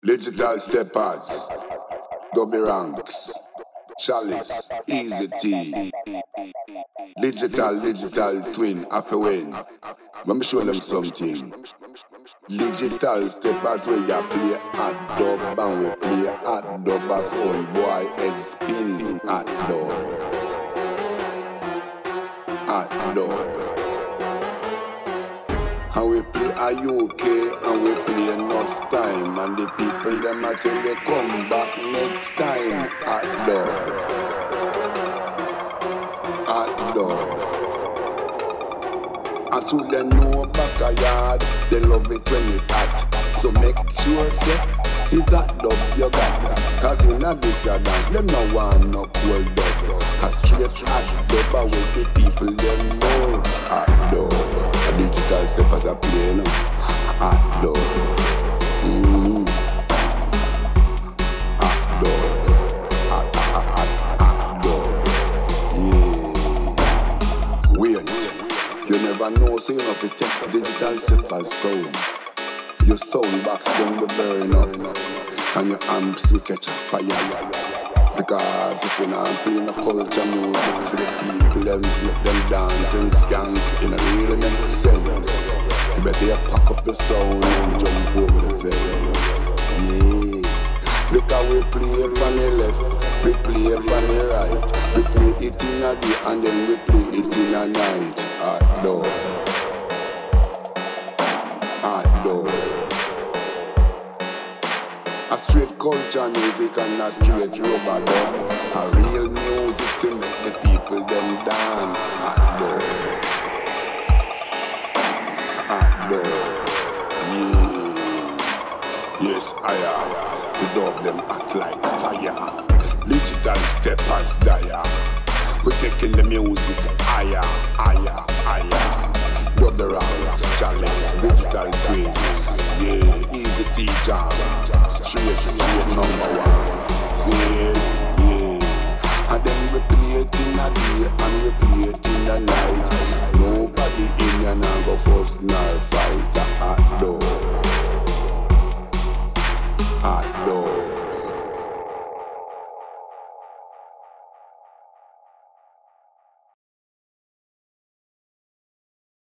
Digital steppers, Dobby ranks, Chalice, Easy T, digital twin, After win. Let me show them something. Digital steppers where you play hot dub and we play hot dub as own boy head spin hot dub. Hot dub. And we play a UK and we play enough time. And the people them until they come back next time. Hot dog. Hot dog. And to them know back a yard, they love it when it hot. So make sure say, is that dub you got? Cause in a this a dance, them no want no cold dub. A straight hot dub with the people them know. Hot dog. A digital steppers a play now. Hot dog. Hot dog. Hot dog. Yeah. Wait. You never know, so you know if you test digital steppers sound. Your sound box them will burn up. And your amps will catch a fire. Because if you're not playing a culture music for the people, them make them dance and skank, it really makes sense. You better pack up your sound and jump over the fence. Yeah. Look how we play it on the left, we play it on the right. We play it in a day and then we play it in a night. Hot dog. Hot dog. A straight culture music and a straight rubber dub. A real music to make the people them dance. Hot dog. Hot dog. Yeah. Yes, I am. We dub them hot like fire. Digital steppers dire. We taking the music higher, higher, higher. Dub the ranks, Chalice, digital twins. Yeah, Easy T jam. Straight number one. Yeah, yeah. And then we play it in a day and we play it in a night. Nobody in and I go first nor fight. Hot dog. Hot dog.